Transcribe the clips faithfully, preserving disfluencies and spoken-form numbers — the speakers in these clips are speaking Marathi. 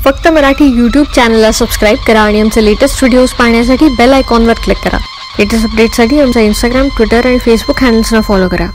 फक्त मराठी यूट्यूब चॅनलला सबस्क्राईब करा आणि आमचे लेटेस्ट व्हिडिओज पाहण्यासाठी बेल आयकॉनवर क्लिक करा. लेटेस्ट अपडेट्ससाठी आमचा इंस्टाग्राम, ट्विटर आणि फेसबुक हँडल्सना फॉलो करा.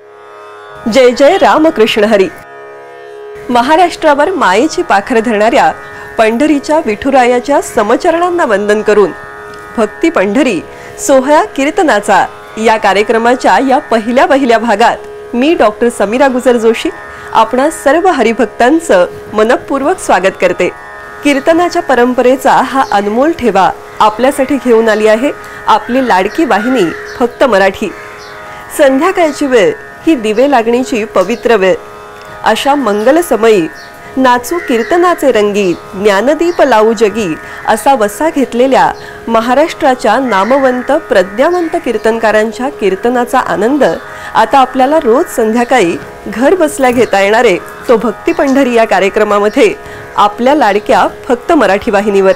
जय जय रामकृष्ण हरी. महाराष्ट्रावर मायेची पाखर धरणाऱ्या पंढरीच्या विठुरायाच्या समचरणांना वंदन करून भक्ती पंढरी सोहळा कीर्तनाचा या कार्यक्रमाच्या या पहिल्या पहिल्या भागात मी डॉक्टर समीरा गुजर जोशी आपणा सर्व हरिभक्तांचं मनपूर्वक स्वागत करते. कीर्तनाच्या परंपरेचा हा अनमोल ठेवा आपल्यासाठी घेऊन आली आहे आपली लाडकी वाहिनी फक्त मराठी. संध्याकाळची वेळ ही दिवे लागण्याची पवित्र वेळ. अशा मंगल समयी नाचू कीर्तनाचे रंगी, ज्ञानदीप लावू जगी असा वसा घेतलेल्या महाराष्ट्राच्या नामवंत प्रज्ञावंत कीर्तनकारांच्या कीर्तनाचा आनंद आता आपल्याला रोज संध्याकाळी घर बसल्या घेता येणारे तो भक्ती पंढरी या कार्यक्रमामध्ये आपल्या लाडक्या फक्त मराठी वाहिनीवर.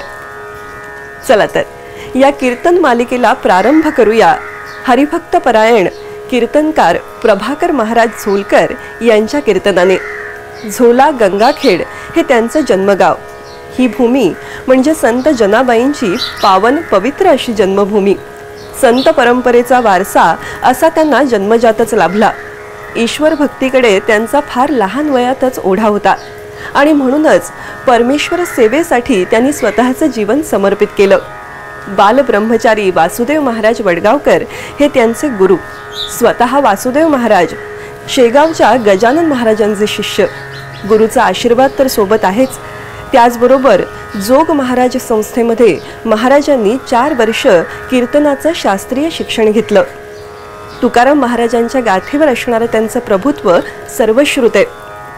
चला तर या कीर्तन मालिकेला प्रारंभ करूया हरिभक्त परायण कीर्तनकार प्रभाकर महाराज झोलकर यांच्या कीर्तनाने. झोला गंगाखेड हे त्यांचं जन्मगाव. ही भूमी म्हणजे संत जनाबाईंची पावन पवित्र अशी जन्मभूमी. संत परंपरेचा वारसा असा त्यांना जन्मजातच लाभला. ईश्वर भक्तीकडे त्यांचा फार लहान वयातच ओढा होता आणि म्हणूनच परमेश्वर सेवेसाठी त्यांनी स्वतःचं जीवन समर्पित केलं. बालब्रह्मचारी वासुदेव महाराज वडगावकर हे त्यांचे गुरु. स्वतः वासुदेव महाराज शेगावच्या गजानन महाराजांचे शिष्य. गुरुचा आशीर्वाद तर सोबत आहेच, त्याचबरोबर जोग महाराज संस्थेमध्ये महाराजांनी चार वर्ष कीर्तनाचं शास्त्रीय शिक्षण घेतलं. तुकाराम महाराजांच्या गाथेवर असणारं त्यांचं प्रभुत्व सर्वश्रुत आहे.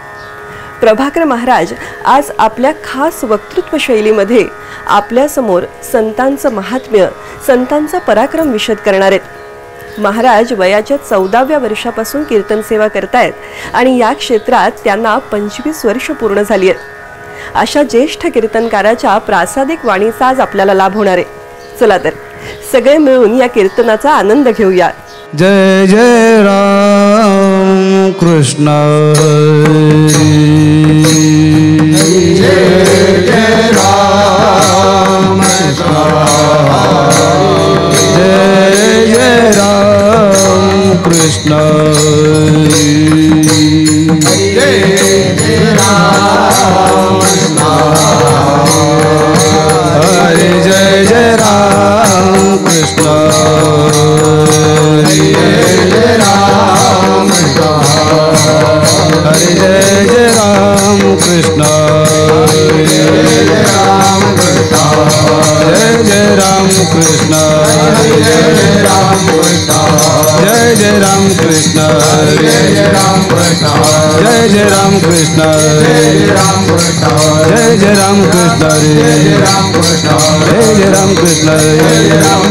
प्रभाकर महाराज आज आपल्या खास वक्तृत्व शैलीमध्ये आपल्यासमोर संतांचं महात्म्य, संतांचा पराक्रम विशद करणार आहेत. महाराज वयाच्या चौदाव्या वर्षापासून कीर्तन सेवा करतायत आणि या क्षेत्रात त्यांना पंचवीस वर्ष पूर्ण झाली आहेत. अशा ज्येष्ठ कीर्तनकाराच्या प्रासादिक वाणीचा आज आपल्याला लाभ होणार आहे. चला तर सगळे मिळून या कीर्तनाचा आनंद घेऊया. जय जय राम कृष्ण जय जय राम जय जय राम कृष्ण जय जय राम हरे जय जय राम कृष्ण हरे जय राम हरे जय जय राम कृष्ण जय जय राम जय जय राम कृष्ण जय जय राम जय जय राम कृष्ण जय जय राम जय जय राम कृष्ण जय जय राम कृष्ण जय जय राम जय जय राम कृष्ण जय जय राम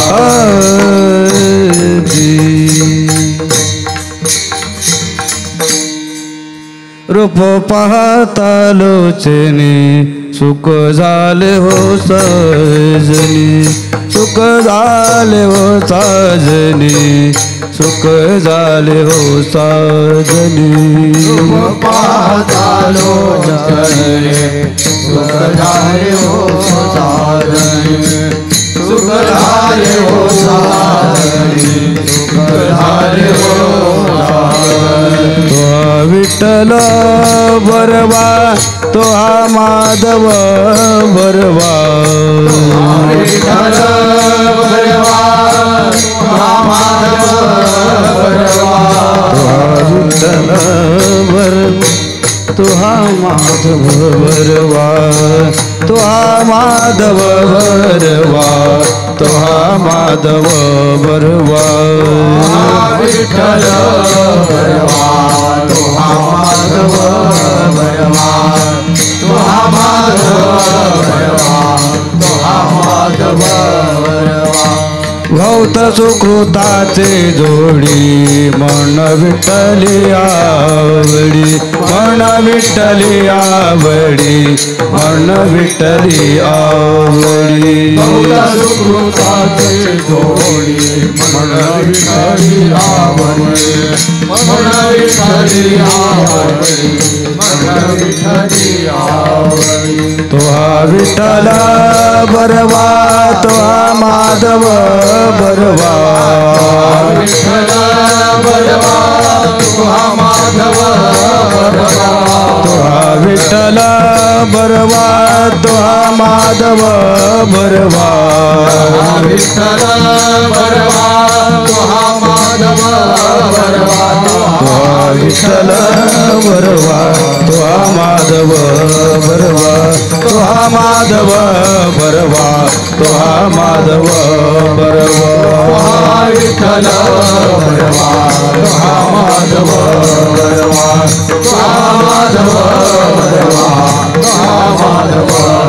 रूप पाहता लोचनी सुख झाले हो सजनी, सुख झाले हो साजनी, सुख झाले हो साजनी. रूप पाहता लोचनी सुख झाले हो साजनी, सुख झाले हो साजनी, सुख झाले हो साजनी. तो विठ्ठल बरवा तो हा माधव बरवा, विठ्ठल बरवा तो हा माधव बरवा, तो हा विठ्ठल बरवा तो हा माधव बरवा, तो हा माधव बरवा, तो हा माधव बरवा. विठ्ठल बरवा तो हा माधव बरवा, तो हा माधव बरवा, तो हा माधव बरवा. भौत सुकृताचे जोडी मन विठ्ठली आवडी मन विठ्ठली आवडी मन विठ्ठली आवडी भौत सुकृताचे जोडी मन विठ्ठली आवडी मन विठ्ठली आवडी मन विठ्ठली आवडी तुहा विठ्ठल बरवा तुहा माधव बरवा विठ्ठल बरवा तुहा माधव बरवा तुहा विठ्ठल बरवा तुहा माधव बरवा विठ्ठल बरवा तुहा माधव बरवा तुहा विठ्ठल बरवा तुहा माधव बरवा तुहा माधव बरवा तुहा माधव बरवा विठ्ठल बरवा तुहा माधव बरवा तुहा माधव बरवा तुहा माधव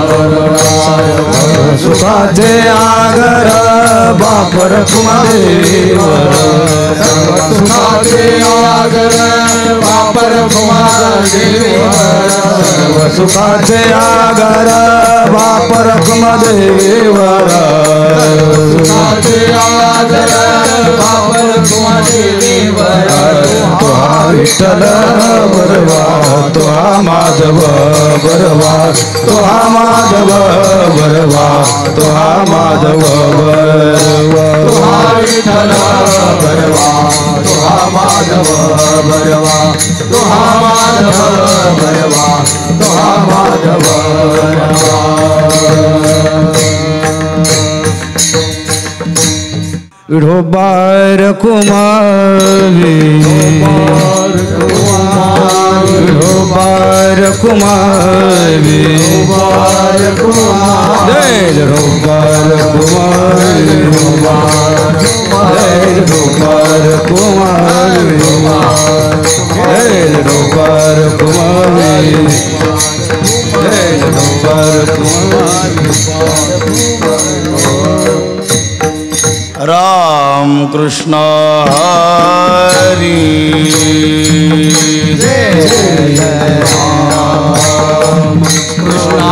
बरवा सुखाचे आगर बापर कुमादेवर सुखाचे आगर बापर कुमादेवर सुखाचे आगर बापर कुमादेवर सुखाचे आगर बापर कुमादेवर तुहा विठ्ठल बरवा तुहा माधव बरवा तुहा माधव बरवा तुहा माधव बरवा तुहा विठ्ठल बरवा तुहा माधव बरवा तुहा माधव बरवा तुहा माधव बरवा विठोबार कुमारी विठोबार कुमारी जय विठोबार कुमारी जय विठोबार कुमारी जय विठोबार कुमारी जय विठोबार कुमारी राम कृष्ण हरी जय जय राम कृष्ण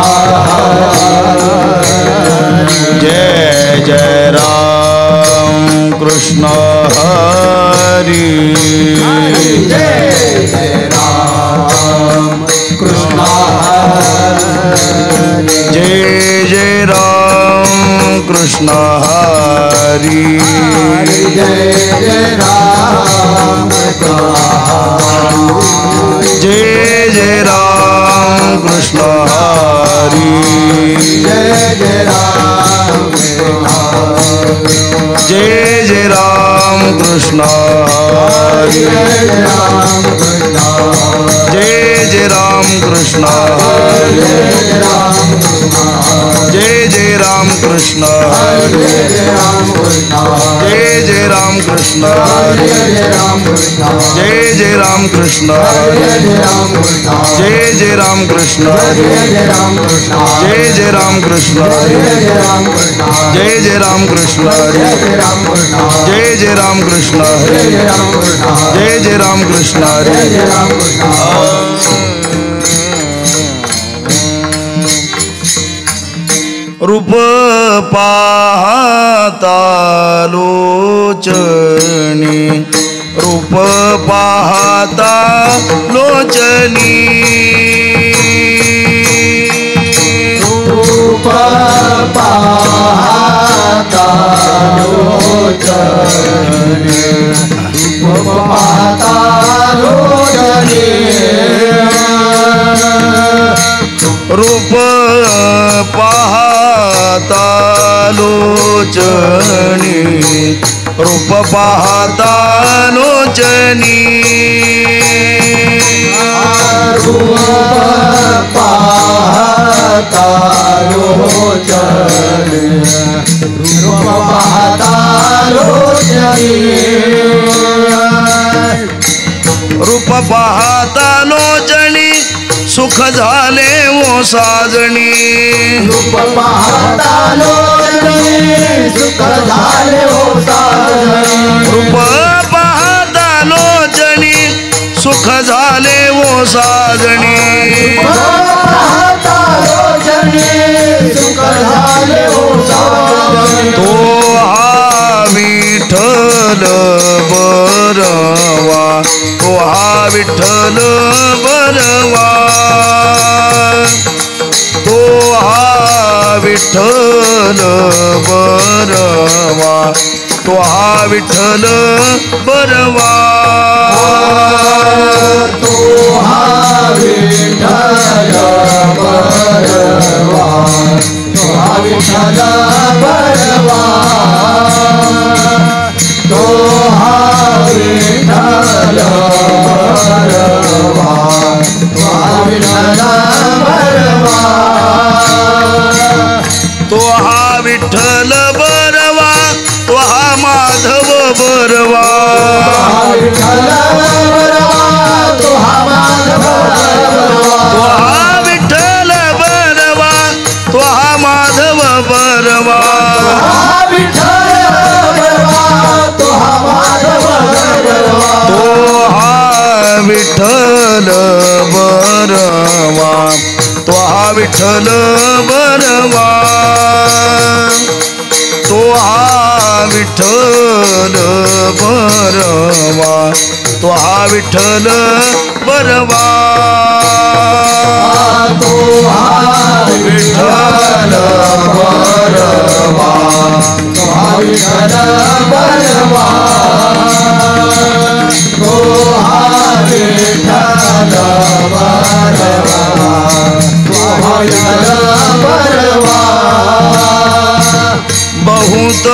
जय जय राम कृष्ण हरी जय जय राम कृष्ण जय जय राम कृष्ण हरी जय जय राम जय जय राम कृष्ण हरी जय जय राम जय जय राम कृष्ण हरी जय जय राम कृष्ण हरी जय जय राम कृष्ण हरी जय जय राम कृष्ण हरी जय जय राम कृष्ण हरी जय जय राम कृष्ण हरी जय जय राम कृष्ण हरी जय जय राम कृष्ण हरी जय जय राम कृष्ण हरी जय जय राम कृष्ण हरी रूप पाहता लोचनी रूप पाहता लोचनी रूप पाहता लोचनी रूप पाहता लोचनी रूप पाहता लोचनी रूप पाहता लोचनी रूप पाहता लोचनी रूप पाहता लोचनी रूप पाहता लोचनी सुख झाले ओ साजणी रूप पाहता लोचनी सुख झाले ओ सुख झाले ओ साजणी तो हा विठ्ठल बरवा तो हा विठ्ठल बरवा तो हा विठ्ठल बरवा तो हा विठ्ठल बरवा तो हा विठ्ठल बरवा तो हा विठ्ठल बरवा तो हा विठ्ठल बरवा तो हा विठ्ठल बरवा तो हा विठ्ठल बरवा तो हा माधव बरवा तो हा माधव तो हा विठ्ठल बरवा तो हा माधव बरवा तो हा विठ्ठल बरवा तो हा विठ्ठल बरवा तो हा विठ्ठल बरवा तो हा विठ्ठल बरवा तो हा विठ्ठल बरवा तो हा विठ्ठल बरवा तो हा विठ्ठल बरवा तो हा विठ्ठल बरवा बहुत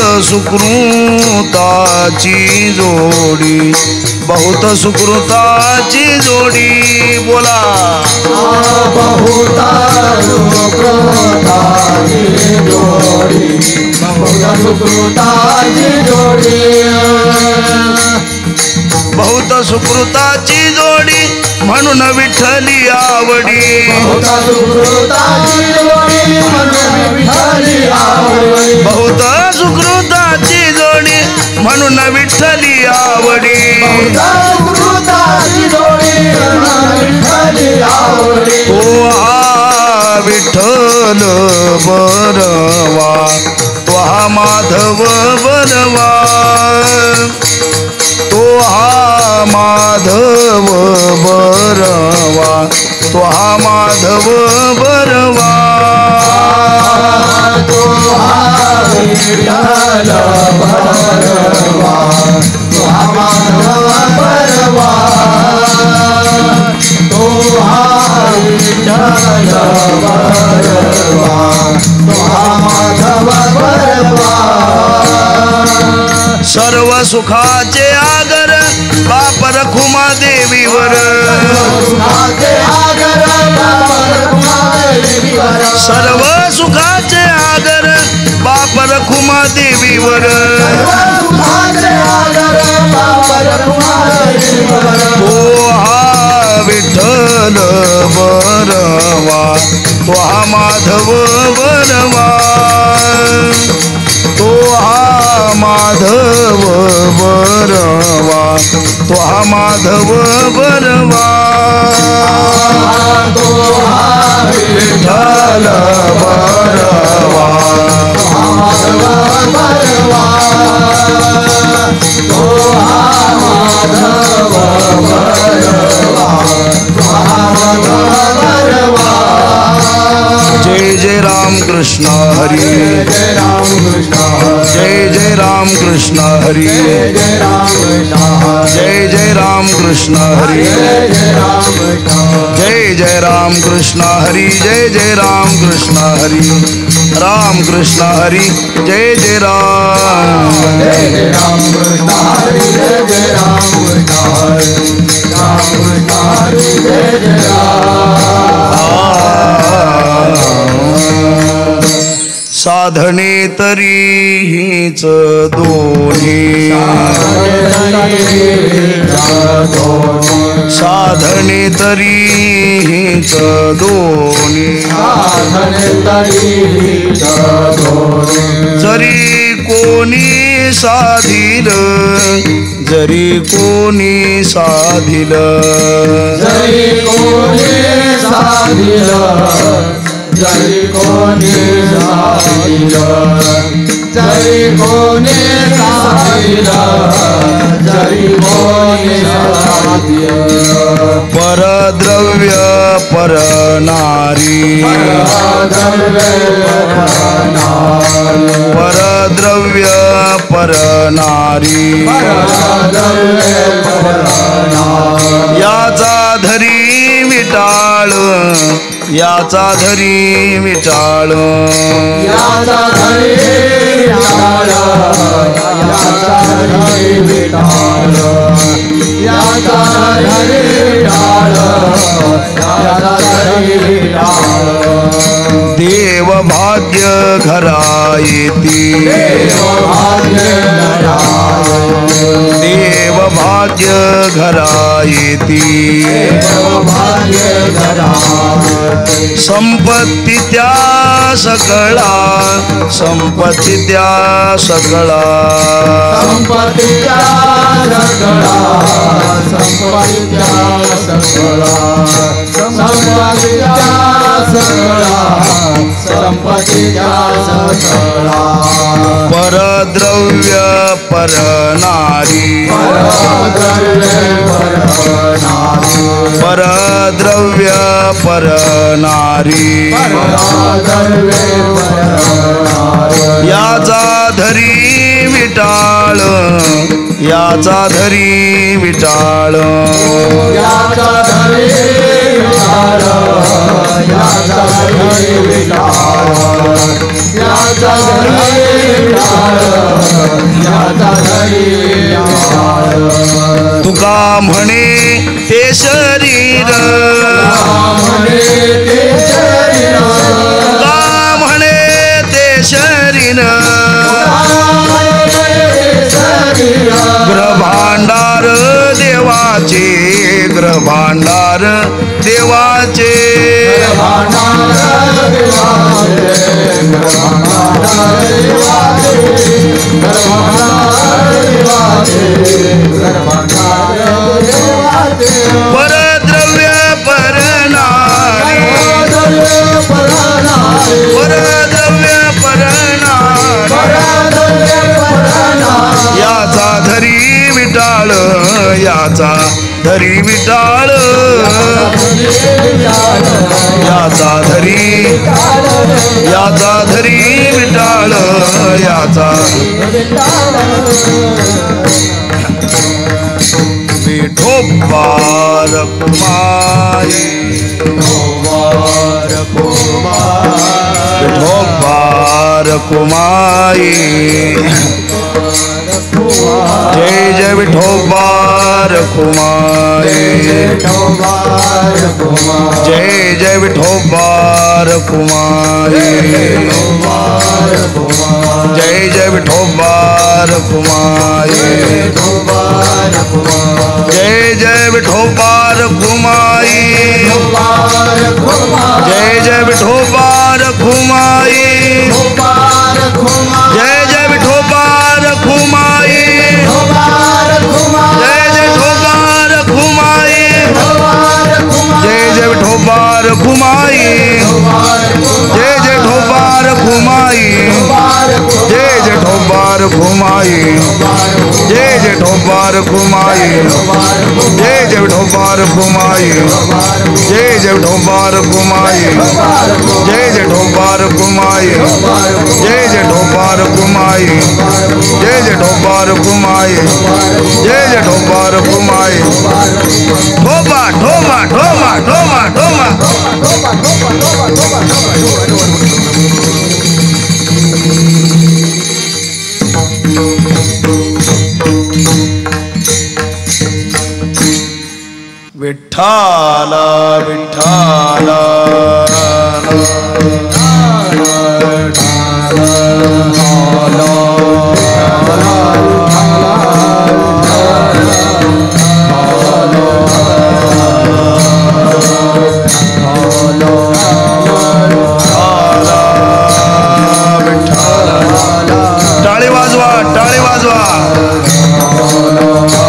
सुकृताची जोडी बहुत सुकृताची जोडी बोला बहुत सुकृताची जोडी बहुत सुकृताची जोडी बहुत सुकृताची जोडी म्हणून विठ्ठली आवडी बहुत सुकृताची जोडी म्हणून विठ्ठली आवडी बहुत सुकृताची जोडी म्हणून विठ्ठली आवडी सुकृताची जोडी म्हणून विठ्ठली आवडी तो हा विठ्ठल बरवा तो हा माधव बरवा तो हा माधव बरवा तो हा माधव बरवा तो हा विठ्ठल बरवा तो हा माधव बरवा तो हा विठ्ठल बरवा तो हा माधव बरवा सर्व सुखाचे आगर बाप रखुमा देवीवर सर्व सुखाचे आगर बाप रखुमा देवीवर तो हा विठ्ठल बरवा तो हा माधव बरवा तो हा माधव बरवा तो हा माधव बरवा तो हा विठ्ठल बरवा तो हा माधव बरवा तो हा माधव बरवा तो हा माधव बरवा जय जय राम कृष्ण हरी जय राम कृष्ण जय जय राम कृष्ण हरी जय राम कृष्ण जय जय राम कृष्ण हरी जय राम कृष्ण जय जय राम कृष्ण हरी जय जय राम कृष्ण हरी राम कृष्ण हरी जय जय राम जय जय राम कृष्ण हरि जय जय राम कृष्ण हरि राम कृष्ण हरि जय जय राम साधने तरीच दोन्ही साधने तरीच दोन्ही जरी कोणी साधील जरी कोणी साधिल जरी कोणी साधिल जरी कोणी साधिल जरी कोणी साधिल जरी कोणी साधिल परद्रव्य परनारी परद्रव्य परनारी याचा धरी विटाळ याचा धरी विटाळ याचा धरी विटाळ याचा धरी विटाळ याचा धरी विटाळ याचा धरी विटाळ देव भाग्य घरा येती देव भाग्य घरा येती संपत्ती त्या सकळा संपत्ती त्या सकळा संपत्ती त्या सकळा संपत्ती त्या सकळा संपत्ती त्या सकळा संपत्ती त्या सकळा परद्रव्य परनारी परद्रव्य परनारी याचा धरी विटाळ याचा धरी विटाळ याचा धरी विटाळ याचा धरी विटाळ याचा धरी विटाळ याचा धरी विटाळ तुका म्हणे ते शरीर म्हणे ते शरीर तुका म्हणे ते शरीर ग्रभांडार देवाचे ग्रभांडार देवाचे परद्रव्य परनारी परद्रव्य परनारी याचा धरी विटाळ याचा धरी विटाळ याचा धरी याचा धरी विटाळ याचा विठोबार कुमारी विठोबार कुमारी जय जय विठोबार कुमारी जय जय विठोबार कुमारी जय जय विठोबार कुमारी जय जय विठोबार कुमारी जय जय विठोबार कुमारी जय जय विठोबार कुमारी जय जय विठोबार कुमारी जय जय विठोबार कुमारी जय जय विठोबार कुमारी जय जय ठोबार घुमाई जय जय ठोबार घुमाई जय जय ठोबार घुमाई जय जय ठोबार घुमाई जय जय ठोबार घुमाई जय जय ठोबार घुमाई जय जय ठोबार घुमाई जय जय ठोबार घुमाई ठोबा ठोबा ठोबा ठोबा ठोबा विठ्ठला विठ्ठला टाळी वाजवा टाळी वाजवा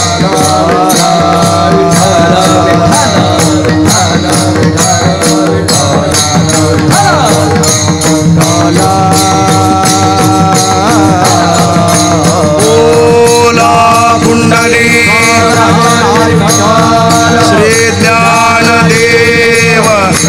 श्री ज्ञानदेव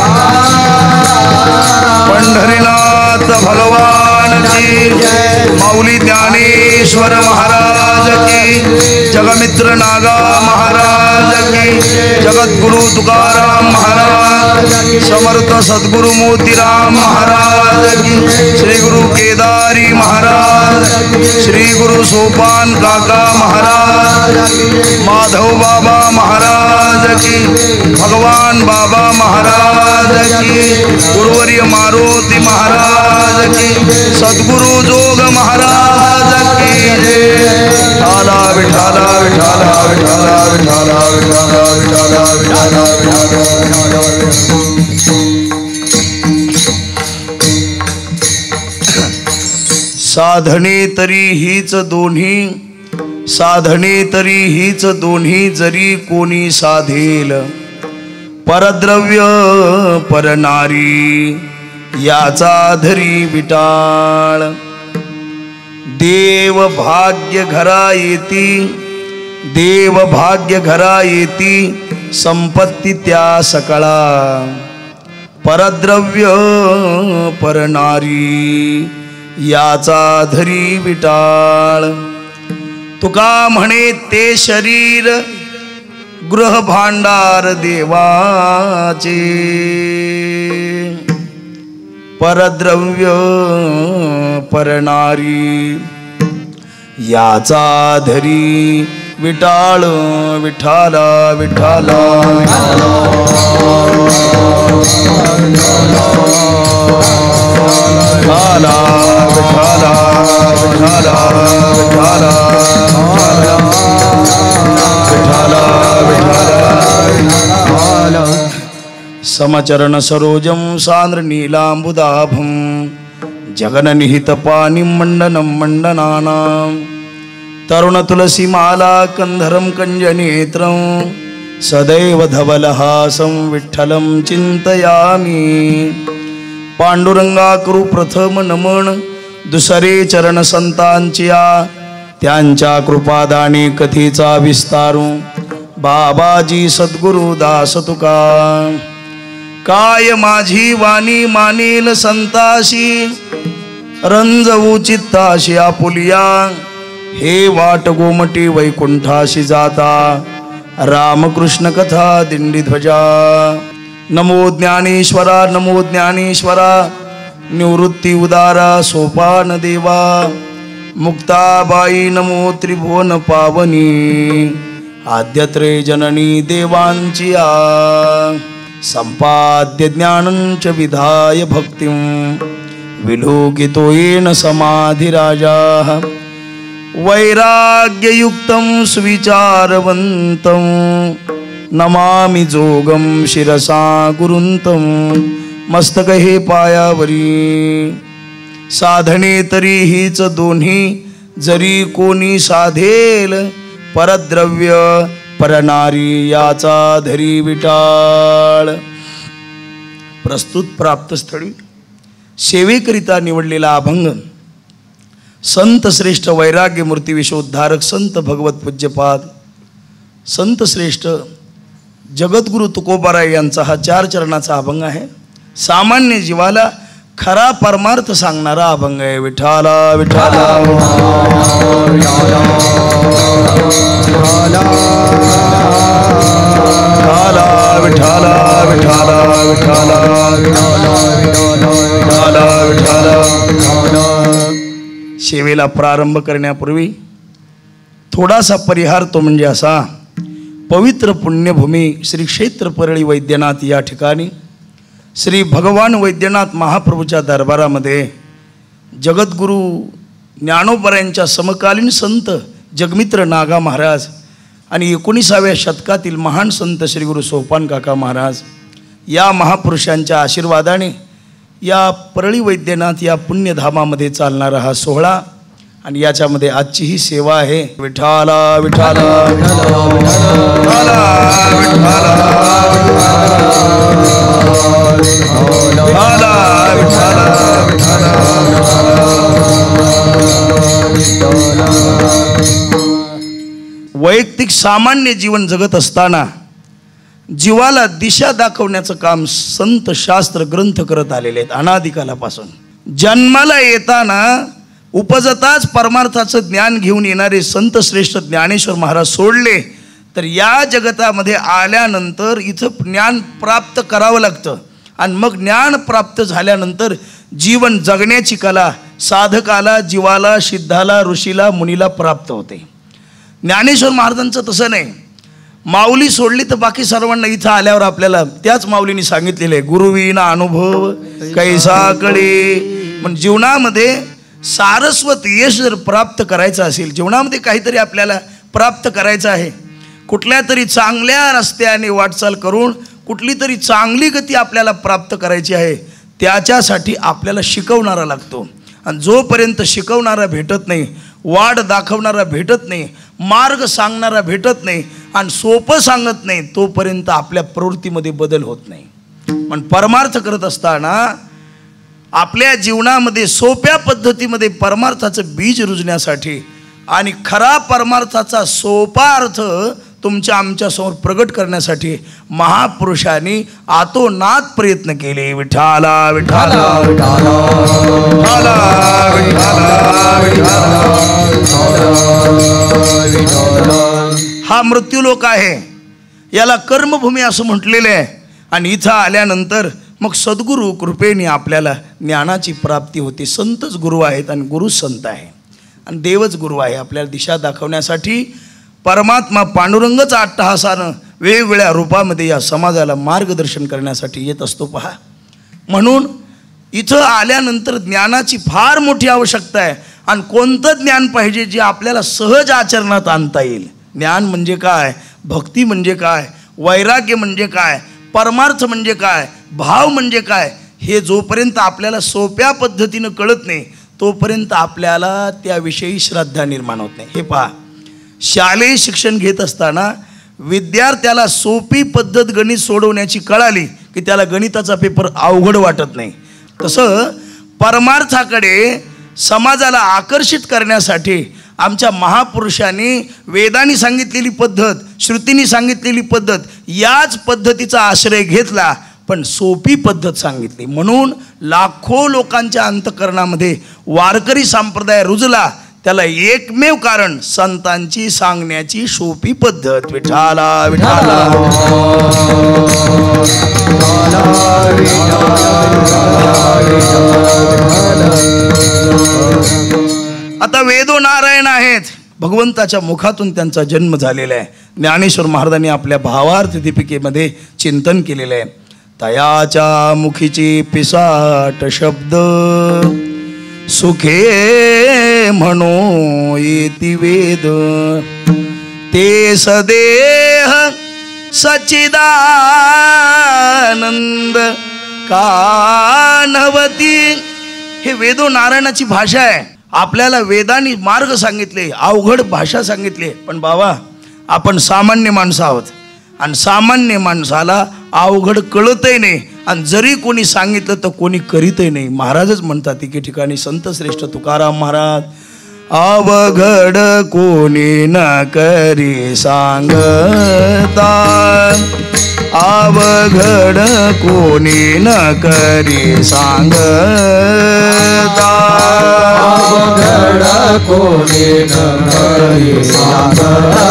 पंढरीनाथ भगवान की माऊली ज्ञानेश्वर महाराज की जगमित्र नागा महाराज की जगद्गुरु तुकाराम महाराज समर्थ सद्गुरु मोतीराम महाराज की श्री गुरु केदारी महाराज श्री गुरु सोपान काका महाराज माधव बाबा महाराज की भगवान बाबा महाराज की गुरुवर्य मारुति महाराज की सद्गुरु जोग महाराज की विठाला विठाला विठाला विठाला विठाला विठाला विठाला विठाला विठाला साधने तरी हीच दोन्ही साधने तरी हीच दोन्ही जरी कोणी साधेल परद्रव्य परनारी याचा धरी विटाळ देव भाग्य घरा येती देव भाग्य घरा येती संपत्ती त्या सकळा परद्रव्य परनारी याचा धरी विटाळ तुका म्हणे ते शरीर गृह भांडार देवाचे परद्रव्य परनारी याचा धरी विटाळ विठाला विठाला विठाला विठाला विठाला विठाला विठाला समचरण सरोजम सांद्र नीलांबुदाभं जगननिहित पानिं मंडनं मंडनानां तरुण तुलसी माला कंधरं कंजनेत्रं सदैव धवलहासं विठ्ठलं चिंतयामि पांडुरंगा करू प्रथम नमन दुसरे चरण संतांचिया त्यांच्या कृपादानी कथेचा विस्तारू बाबाजी सद्गुरु दास तुका काय माझी वाणी मानेल संताशी रंजवू चित्ताशी आपुलिया हे वाट गोमटी वैकुंठाशी जाता रामकृष्ण कथा दिंडी ध्वजा नमो ज्ञानेश्वरा नमो ज्ञानेश्वरा निवृत्ती उदारा सोपान देवा मुक्ताबाई नमो त्रिभुवन पावनी आद्यत्रे जननी देवांची आ संपाद्य ज्ञानंच विधाय भक्तिं विलोकितो येन समाधिराजा वैराग्ययुक्तं सुविचारवन्तं नमामि जोगं शिरसा गुरुंतं मस्तक हे पायावरी साधने तरी हीच दोन्ही जरी कोणी साधेल परद्रव्य परनारी याचा धरी विटाळ प्रस्तुत प्राप्त स्थळी सेवेकरिता निवडलेला अभंग संत श्रेष्ठ वैराग्य मूर्ती विश्वोद्धारक संत भगवत पूज्यपाद संत श्रेष्ठ जगद्गुरु तुकोबाराय यांचा हा चार चरणाचा अभंग आहे सामान्य जीवाला खरा परमार्थ सांगणारा अभंग आहे विठाला विठाला विठाला विठाला विठाला विठाला विठाला सेवेला प्रारंभ करण्यापूर्वी थोडासा परिहार तो म्हणजे असा पवित्र पुण्यभूमी श्री क्षेत्र परळी वैद्यनाथ या ठिकाणी श्री भगवान वैद्यनाथ महाप्रभूच्या दरबारामध्ये जगद्गुरु ज्ञानोबरायांच्या समकालीन संत जगमित्र नागा महाराज आणि एकोणीसाव्या शतकातील महान संत श्री गुरु सोपान काका महाराज या महापुरुषांच्या आशीर्वादाने या परळी वैद्यनाथ या पुण्यधामामध्ये चालणारा हा सोहळा आणि याच्यामध्ये आजची ही सेवा आहे. विठाला विठाला विठाला विठाला वैयक्तिक सामान्य जीवन जगत असताना जीवाला दिशा दाखवण्याचं काम संत शास्त्र ग्रंथ करत आलेले आहेत अनादिकालापासून. जन्माला येताना उपजताच परमार्थाचं ज्ञान घेऊन येणारे संत श्रेष्ठ ज्ञानेश्वर महाराज सोडले तर या जगतामध्ये आल्यानंतर इथं ज्ञान प्राप्त करावं लागतं. आणि मग ज्ञान प्राप्त झाल्यानंतर जीवन जगण्याची कला साधकाला, जीवाला, सिद्धाला, ऋषीला, मुनीला प्राप्त होते. ज्ञानेश्वर महाराजांचं तसं नाही. माऊली सोडली तर बाकी सर्वांना इथं आल्यावर आपल्याला त्याच माऊलींनी सांगितलेलं आहे, गुरुविना अनुभव कैसा कळे. पण जीवनामध्ये सारस्वत यश जर प्राप्त करायचं असेल, जीवनामध्ये काहीतरी आपल्याला प्राप्त करायचं आहे, कुठल्या तरी चांगल्या रस्त्याने वाटचाल करून कुठली तरी चांगली गती आपल्याला प्राप्त करायची आहे, त्याच्यासाठी आपल्याला शिकवणारा लागतो. आणि जोपर्यंत शिकवणारा भेटत नाही, वाट दाखवणारा भेटत नाही, मार्ग सांगणारा भेटत नाही आणि सोपं सांगत नाही, तोपर्यंत आपल्या प्रवृत्तीमध्ये बदल होत नाही. पण परमार्थ करत असताना आपल्या जीवनामध्ये सोप्या पद्धतीमध्ये परमार्थाचं बीज रुजण्यासाठी आणि खरा परमार्थाचा सोपा अर्थ तुमच्या आमच्यासमोर प्रगट करण्यासाठी महापुरुषांनी आतोनात प्रयत्न केले. विठाला विठाला विठाला हा मृत्यूलोक आहे, याला कर्मभूमी असं म्हटलेलं आहे. आणि इथं आल्यानंतर मग सद्गुरू कृपेने आपल्याला ज्ञानाची प्राप्ती होते. संतच गुरु आहेत आणि गुरु संत आहे आणि देवच गुरु आहे. आपल्याला दिशा दाखवण्यासाठी परमात्मा पांडुरंगच अट्टहासानं वेगवेगळ्या रूपामध्ये या समाजाला मार्गदर्शन करण्यासाठी येत असतो. पहा, म्हणून इथं आल्यानंतर ज्ञानाची फार मोठी आवश्यकता आहे. आणि कोणतं ज्ञान पाहिजे जे आपल्याला सहज आचरणात आणता येईल. ज्ञान म्हणजे काय, भक्ती म्हणजे काय, वैराग्य म्हणजे काय, परमार्थ म्हणजे काय, भाव म्हणजे काय, हे जोपर्यंत आपल्याला सोप्या पद्धतीनं कळत नाही तोपर्यंत आपल्याला त्याविषयी श्रद्धा निर्माण होत नाही. हे पहा, शालेय शिक्षण घेत असताना विद्यार्थ्याला सोपी पद्धत गणित सोडवण्याची कळाली की त्याला गणिताचा पेपर अवघड वाटत नाही. तसं परमार्थाकडे समाजाला आकर्षित करण्यासाठी आमच्या महापुरुषांनी वेदांनी सांगितलेली पद्धत, श्रुतींनी सांगितलेली पद्धत, याच पद्धतीचा आश्रय घेतला पण सोपी पद्धत सांगितली. म्हणून लाखो लोकांच्या अंतःकरणामध्ये वारकरी संप्रदाय रुजला. त्याला एकमेव कारण संतांची सांगण्याची सोपी पद्धत. विठाला विठाला आता वेदो नारायण आहेत, भगवंताच्या मुखातून त्यांचा जन्म झालेला आहे. ज्ञानेश्वर महाराजांनी आपल्या भावार्थ दीपिकेमध्ये चिंतन केलेलं आहे. तयाच्या मुखीची पिसाट शब्द सुखे म्हणो येती वेद, ते सदेह सच्चिदानंद कानवती. हे वेदो नारायणाची भाषा आहे. आपल्याला वेदांनी मार्ग सांगितले, अवघड भाषा सांगितली. पण बाबा, आपण सामान्य माणसं आहोत आणि सामान्य माणसाला अवघड कळतही नाही आणि जरी कोणी सांगितलं तर कोणी करीतही नाही. महाराजच म्हणतात एके ठिकाणी, संत श्रेष्ठ तुकाराम महाराज, अवघड कोणी न करी सांगता, अवघड कोणी न करी सांगता, अवघड कोणी न करी सांगता,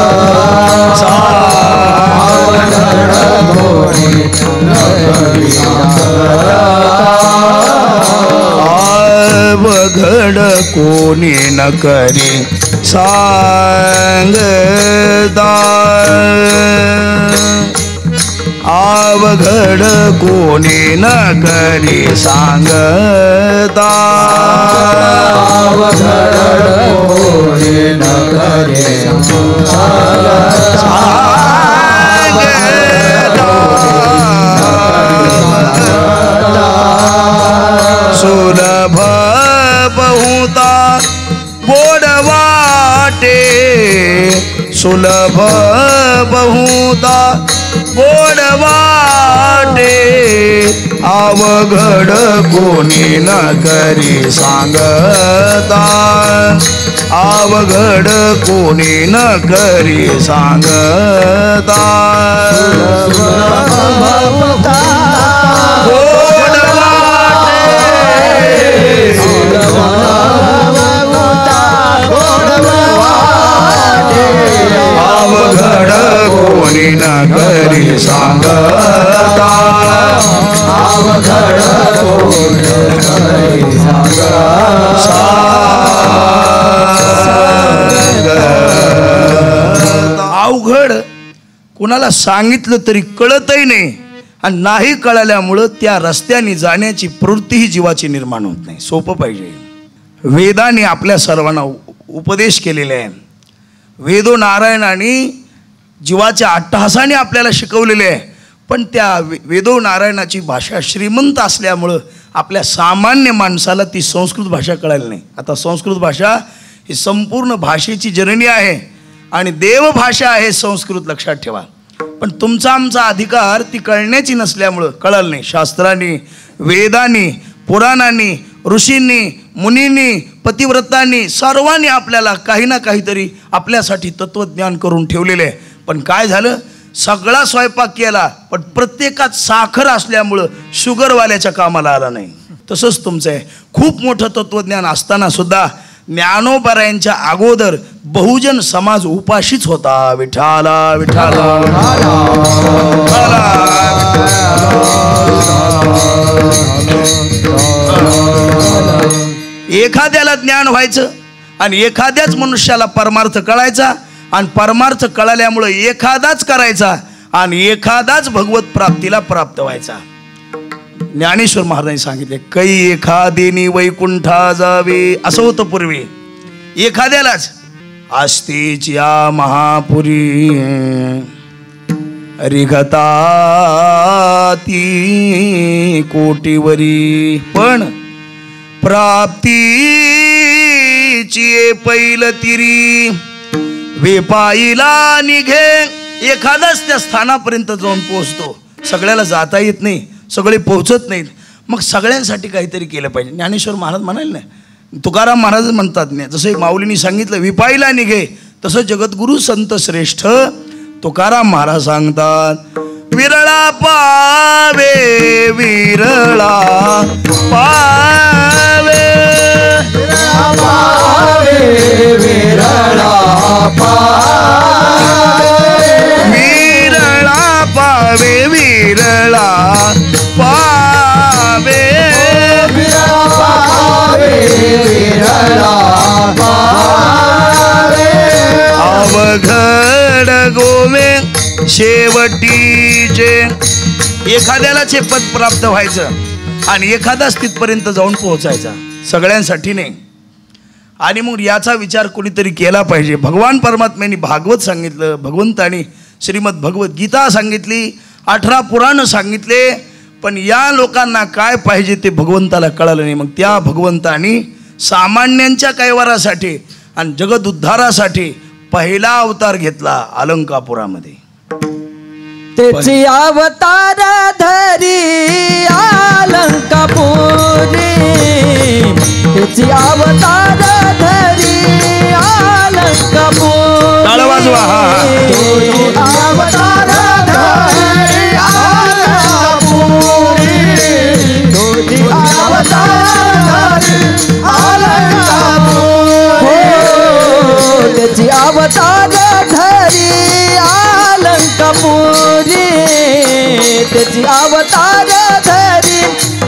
अवघड कोणी न करी सांगता, अवघड कोणी न करी सांगता, अवघड कोणी न करी सांगता, अवघड कोणी न करी सांगता, सुलभ बहुता गोड सुलभ बहुता गोड वाटे अवघड कोणी न करी सांगता अवघड कोणी न करी सांगता गोड अवघड कोणी न करी सांगता अवघड कोणी न करी सांगता अवघड कुणाला सांगितलं तरी कळतही नाही आणि नाही कळल्यामुळं त्या रस्त्याने जाण्याची प्रवृत्तीही जीवाची निर्माण होत नाही. सोपं पाहिजे. वेदाने आपल्या सर्वांना उपदेश केलेले आहे. वेदो नारायणाने जीवाच्या अट्टहासाने आपल्याला शिकवलेले आहे. पण त्या वेदो नारायणाची भाषा श्रीमंत असल्यामुळं आपल्या सामान्य माणसाला ती संस्कृत भाषा कळाली नाही. आता संस्कृत भाषा ही संपूर्ण भाषेची जननी आहे आणि देवभाषा आहे संस्कृत, लक्षात ठेवा. पण तुमचा आमचा अधिकार ती कळण्याची नसल्यामुळं कळलं नाही. शास्त्रांनी, वेदांनी, पुराणांनी, ऋषींनी, मुनींनी, पतिव्रतांनी सर्वांनी आपल्याला काही ना काहीतरी आपल्यासाठी तत्वज्ञान करून ठेवलेले आहे. पण काय झालं, सगळा स्वयंपाक केला पण प्रत्येकात साखर असल्यामुळं शुगरवाल्याच्या कामाला आला नाही. तसंच तुमचं आहे. खूप मोठं तत्वज्ञान असताना सुद्धा ज्ञानोबरायांच्या अगोदर बहुजन समाज उपाशीच होता. विठाला विठाला एखाद्याला ज्ञान व्हायचं आणि एखाद्याच मनुष्याला परमार्थ कळायचा आणि परमार्थ कळाल्यामुळे एखादाच करायचा आणि एखादाच भगवत प्राप्तीला प्राप्त व्हायचा. ज्ञानेश्वर महाराजांनी सांगितले, कै एखादेनी वैकुंठा जावे, असं होतं पूर्वी. एखाद्यालाच असतेच या महापुरी रिघता ती कोटीवरी, पण प्राप्तीची पैल तिरी वेपाईला निघे. एखादाच त्या स्थानापर्यंत जाऊन पोहोचतो. सगळ्याला जाता येत नाही, सगळे पोहोचत नाहीत. मग सगळ्यांसाठी काहीतरी केलं पाहिजे. ज्ञानेश्वर महाराज म्हणाले ना, तुकाराम महाराज म्हणतात नाही, जसं माऊलींनी सांगितलं विपाईला निघे, तसं जगद्गुरु संत श्रेष्ठ तुकाराम महाराज सांगतात, विरळा पावे विरळा पावे विरळा पावे विरळा पावे विरळा पावे विरळा पावे विरळा पावे अवघड गोवे शेवटीचे. एखाद्याला चे पद प्राप्त व्हायचं आणि एखादा तिथपर्यंत जाऊन पोहोचायचा, सगळ्यांसाठी नाही. आणि मग याचा विचार कोणीतरी केला पाहिजे. भगवान परमात्म्यांनी भागवत सांगितलं, भगवंतानी श्रीमद भगवत गीता सांगितली, अठरा पुराण सांगितले, पण या लोकांना काय पाहिजे ते भगवंताला कळालं नाही. मग त्या भगवंतानी सामान्यांच्या कैवारासाठी आणि जगद उद्धारासाठी पहिला अवतार घेतला अलंकापुरामध्ये. त्याची अवतार धरी अलंकापुरी, त्याची अवतार धरी अलंकापुरी. टाळ वाजवा. हा अवतार धरी अलंकापुरी, तुझी अवतार धरी अलंकापुरी, त्याची अवतार धरी अलंकापुरी, त्याची अवतार धरी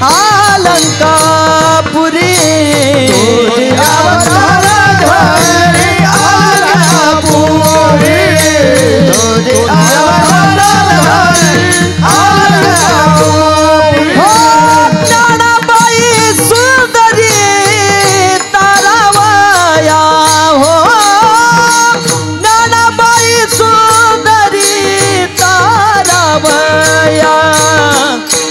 अलंकापुरी, तुझी अवतार धरी अलंकापुरी, तुझी अवतार धरी अलंकापुरी. हो ज्ञानाबाई सुंदरी तारावया, हो ज्ञानाबाई सुंदरी तारावया,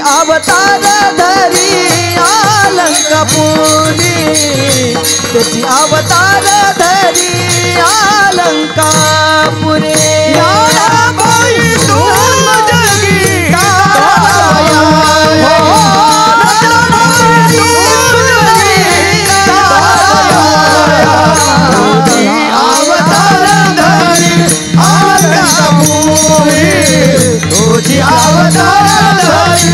अवतार धरी अलंकापुरी त्याची अवतार धरी अलंकापुरी याराबाई तुम जगी ताराया हो रत्नाबाई तुम जगी ताराया अवतार धरी अलंकापुरी तुझी अवतार धरी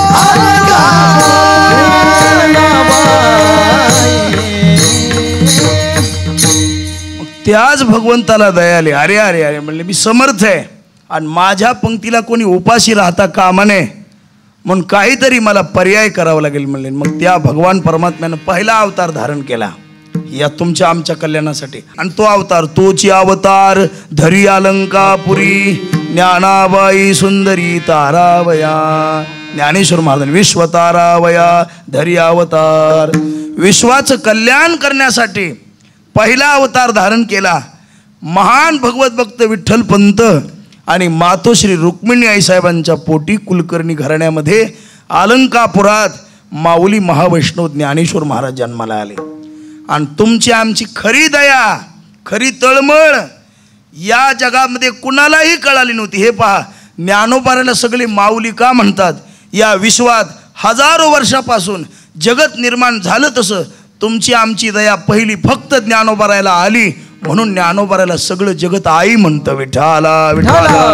त्याच भगवंताला दया आली. अरे अरे अरे म्हणले मी समर्थ आहे आणि माझ्या पंक्तीला कोणी उपाशी राहता कामा नये म्हणून काहीतरी मला पर्याय करावा लागेल म्हणले. मग त्या भगवान परमात्म्यानं पहिला अवतार धारण केला या तुमच्या आमच्या कल्याणासाठी. आणि तो अवतार तोची अवतार धरी अलंकापुरी ज्ञानाबाई सुंदरी तारावया. ज्ञानेश्वर महाराज विश्व तारावया धरी अवतार. विश्वाचं कल्याण करण्यासाठी पहिला अवतार धारण केला. महान भगवत भक्त विठ्ठल पंत आणि मातोश्री रुक्मिणी आईसाहेबांच्या पोटी कुलकर्णी घराण्यामध्ये अलंकापुरात माऊली महावैष्णव ज्ञानेश्वर महाराज जन्माला आले. आणि तुमची आमची खरी दया खरी तळमळ या जगामध्ये कुणालाही कळाली नव्हती. हे पहा ज्ञानोबाराला सगळे माऊली का म्हणतात. या विश्वात हजारो वर्षापासून जगत निर्माण झालं तसं तुमची आमची दया पहिली फक्त ज्ञानोबारायला आली म्हणून ज्ञानोबारायला सगळं जगत आई म्हणतं. विठ्ठला विठ्ठला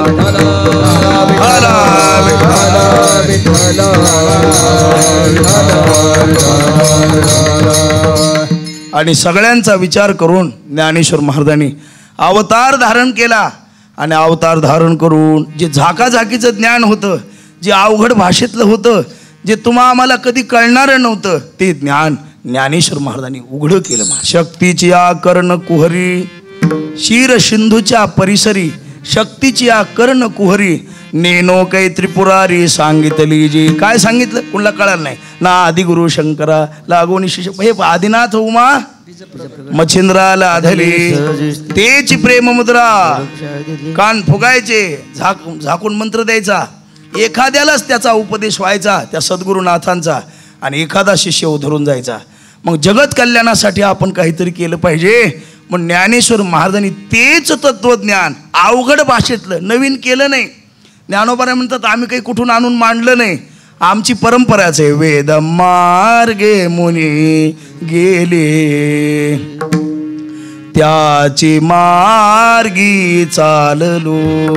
आणि सगळ्यांचा विचार करून ज्ञानेश्वर महाराजांनी अवतार धारण केला. आणि अवतार धारण करून जे झाकाझाकीचं ज्ञान होतं जे अवघड भाषेतलं होतं जे तुम्हा आम्हाला कधी कळणारं नव्हतं ते ज्ञान ज्ञानेश्वर महाराजांनी उघडं केलं. शक्तीची आ कर्ण कुहरी शिर सिंधूच्या परिसरी शक्तीची आ कर्ण कुहरी नेनो कै त्रिपुरारी सांगितली जी. काय सांगितलं कुणाला कळालं नाही. ना आदिगुरु शंकरा लागोनी शिष्य हे आदिनाथ उमा मच्छिंद्राला आधली तेची प्रेम मुद्रा. कान फुगायचे झाक झाकून मंत्र द्यायचा. एखाद्यालाच त्याचा उपदेश व्हायचा त्या सद्गुरुनाथांचा आणि एखादा शिष्य उधरून जायचा. मग जगत कल्याणासाठी आपण काहीतरी केलं पाहिजे. मग ज्ञानेश्वर महाराजांनी तेच तत्वज्ञान अवघड भाषेतलं नवीन केलं नाही. ज्ञानोबा म्हणतात आम्ही काही कुठून आणून मांडलं नाही. आमची परंपराच आहे. वेद मार्गे मुनी गेले त्याची मार्गी चाललो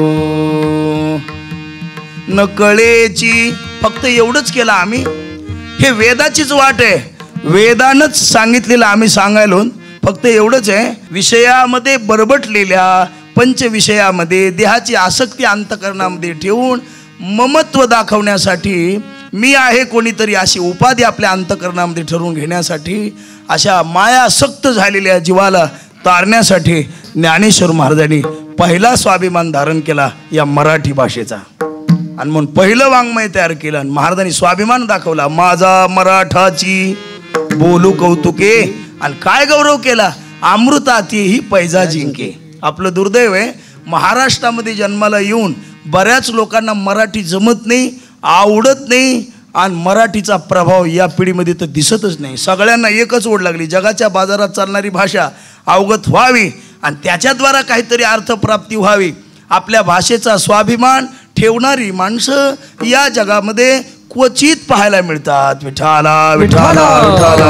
नकळेची. फक्त एवढंच केलं आम्ही. हे वेदाचीच वाट आहे. वेदानच सांगितलेलं आम्ही सांगायलो. फक्त एवढंच आहे विषयामध्ये बरबटलेल्या पंचविषयामध्ये देहाची आसक्ती अंतकरणामध्ये ठेवून ममत्व दाखवण्यासाठी मी आहे कोणीतरी अशी उपाधी आपल्या अंतकरणामध्ये ठरवून घेण्यासाठी अशा मायासक्त झालेल्या जीवाला तारण्यासाठी ज्ञानेश्वर महाराजांनी पहिला स्वाभिमान धारण केला या मराठी भाषेचा. आणि म्हणून पहिलं वाङ्मय तयार केलं आणि महाराजांनी स्वाभिमान दाखवला. माझा मराठाची बोलू कौतुके. आणि काय गौरव केला अमृतातीही पैजा जिंके. आपलं दुर्दैव आहे महाराष्ट्रामध्ये जन्माला येऊन बऱ्याच लोकांना मराठी जमत नाही आवडत नाही आणि मराठीचा प्रभाव या पिढीमध्ये तर दिसतच नाही. सगळ्यांना एकच ओढ लागली जगाच्या बाजारात चालणारी भाषा अवगत व्हावी आणि त्याच्याद्वारा काहीतरी अर्थप्राप्ती व्हावी. आपल्या भाषेचा स्वाभिमान ठेवणारी माणसं या जगामध्ये क्वचित पाहायला मिळतात. विठाला विठाला विठाला.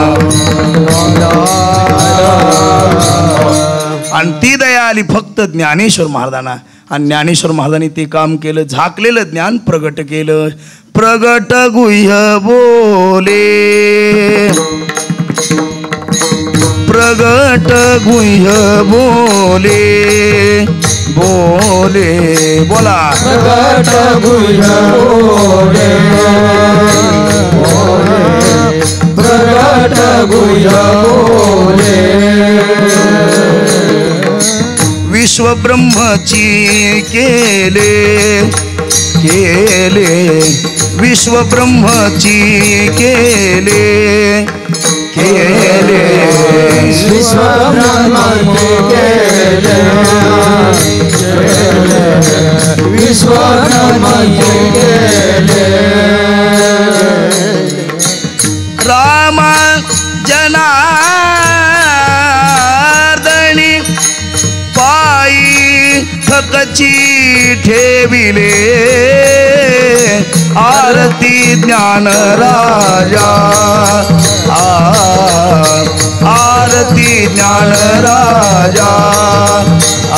आणि ती दया आली फक्त ज्ञानेश्वर महाराजांना. आणि ज्ञानेश्वर महाराजांनी ते काम केलं. झाकलेलं ज्ञान प्रगट केलं. प्रगट गुह्य बोले प्रगट गुह्य बोले बोले बोला प्रगट गुह्य बोले प्रगट गुह्य बोले विश्व ब्रह्मची केले केले विश्व ब्रह्मची केले केले विश्व ब्रह्मची केले विश्व ब्रह्मची केले ठेविले आरती ज्ञान राजा आ आरती ज्ञान राजा आ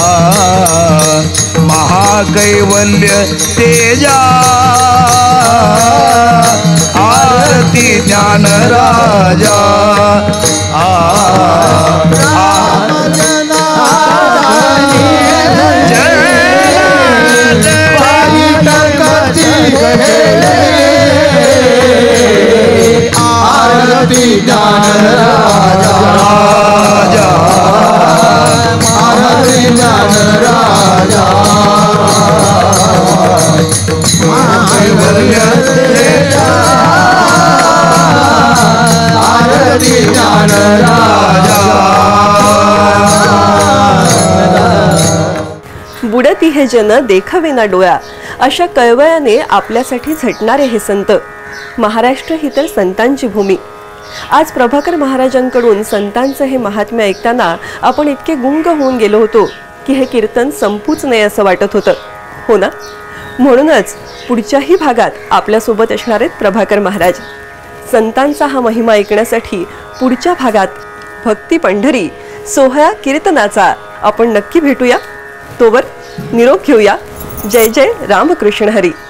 महाकैवल्य तेजा आरती ज्ञान राजा आ आरती ज्ञान राजा आरती ज्ञान राजा आरती ज्ञान राजा बुडती हे जन देखावेना डोळा अशा कळवळ्याने आपल्यासाठी झटणारे हे संत. महाराष्ट्र ही तर संतांची भूमी. आज प्रभाकर महाराजांकडून संतांचं हे महात्म्य ऐकताना आपण इतके गुंग होऊन गेलो होतो की हे कीर्तन संपूच नये असं वाटत होतं, हो ना? म्हणूनच पुढच्याही भागात आपल्यासोबत असणार आहेत प्रभाकर महाराज. संतांचा हा महिमा ऐकण्यासाठी पुढच्या भागात भक्ती पंढरी सोहळा कीर्तनाचा आपण नक्की भेटूया. तोवर निरोप घेऊया. जय जय रामकृष्ण हरी.